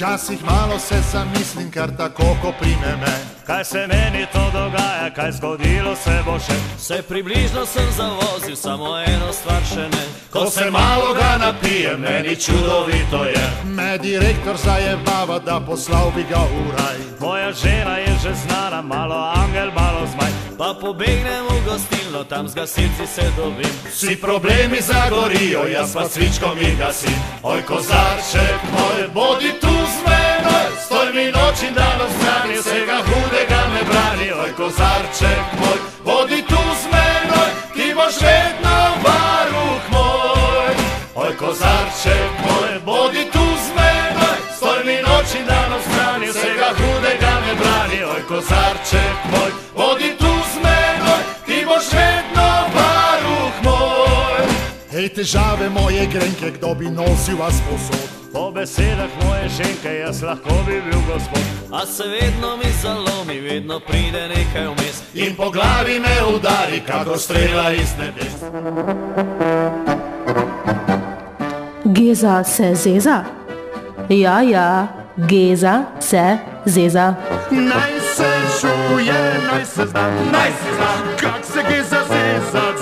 Včasih malo se zamislim, kar tako ko prime me. Kaj se meni to dogaja, kaj zgodilo se bo še? Se približno sem zavozil, samo eno stvar še ne. Ko se malo ga napijem, meni čudovito je. Me direktor zajebava, da poslal bi ga v raj. Moja žena je že znana, malo angel, malo zmaj. Pa pobegnem v gostilno, tam z gasilci se dobim. Vsi problemi zagorijo, jaz pa cvičkom jih gasim. Oj, kozarček moj, bodi tu z menoj, stoj mi noč in dan ob strani, vsega hudega me brani. Oj, kozarček moj, bodi tu z menoj, ti boš vedno varuh moj. Oj, kozarček moj, bodi tu z menoj, stoj mi noč in dan ob strani, vsega hudega me brani. Oj, kozarček moj, bodi tu z menoj, ti boš vedno varuh moj. Hej, težave moje grenke, kdo bi nosil vas posod? Po besedah moje ženke, jaz lahko bi bil gospod. A se vedno mi zalomi, vedno pride nekaj vmes. In po glavi me udari, kako strela iz nebes. Geza se zeza? Ja, Geza se zeza. Naj se žuje, naj se zna, kak se Geza zeza.